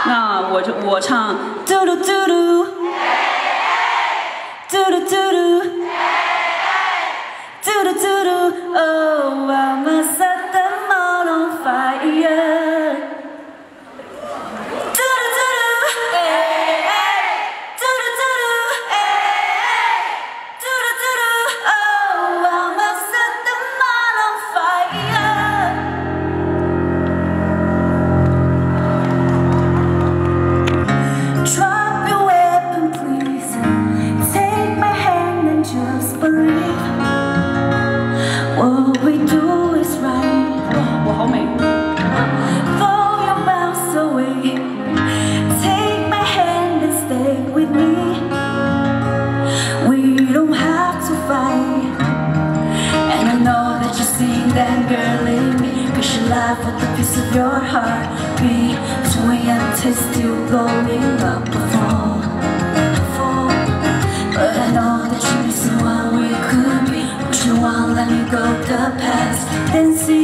那我唱嘟嘟嘟嘟，嘟嘟嘟嘟，嘟嘟嘟嘟 ，Oh I'ma set them all on fire。 What we do is right. 我好美。Throw your mouths away. Take my hand and stay with me. We don't have to fight. And I know that you see that girl in me. 'Cause you laugh with the piece of your heart. Between your taste still going up before. But I know that you're missing what we could be. You won't let me go the past and see